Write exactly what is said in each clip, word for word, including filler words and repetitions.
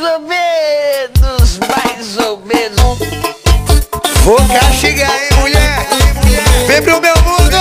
ou menos, mais ou menos. Vou castigar, hein, mulher? Vem pro meu mundo.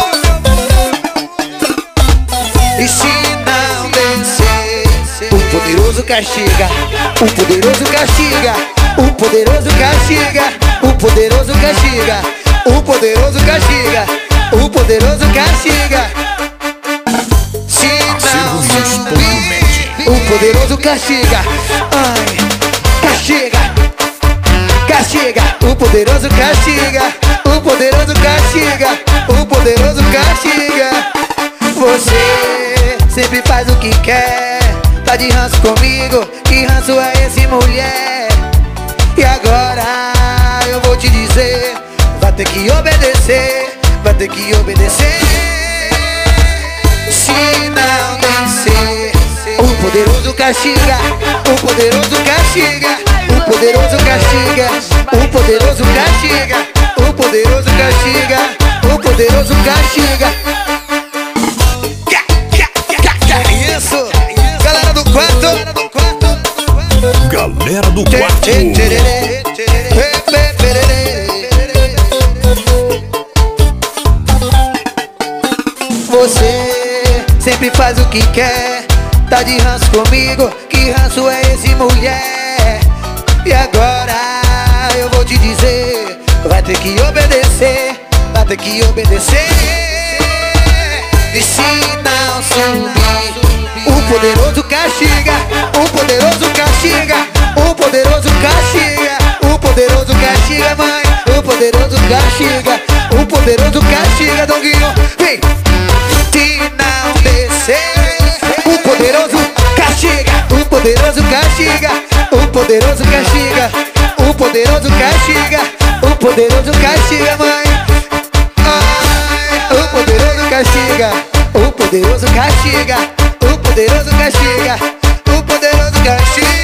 E se não descer, o poderoso castiga, o poderoso castiga, o poderoso castiga, o poderoso castiga, o poderoso castiga, o poderoso castiga. Se não subir, o poderoso castiga. Ai, castiga, castiga, o poderoso castiga, o poderoso castiga, o poderoso castiga. Você sempre faz o que quer, tá de ranço comigo, que ranço é esse, mulher? E agora eu vou te dizer, vai ter que obedecer, vai ter que obedecer. Se não descer, o poderoso castiga, o poderoso castiga, o poderoso castiga, o poderoso castiga, o poderoso castiga, o poderoso castiga. Isso, galera do quarto, galera do quarto. Você sempre faz o que quer, tá de ranço comigo, que ranço é esse, mulher? E agora eu vou te dizer, vai ter que obedecer, vai ter que obedecer. E se não subir, o poderoso castiga, o poderoso castiga, o poderoso castiga, o poderoso castiga, mãe, o poderoso castiga, o poderoso castiga, Doguinho, vem. Se não descer, o poderoso castiga, o poderoso castiga, o poderoso castiga, o poderoso castiga, o poderoso castiga, mãe. Ai, o poderoso castiga, o poderoso castiga, o poderoso castiga, o poderoso castiga.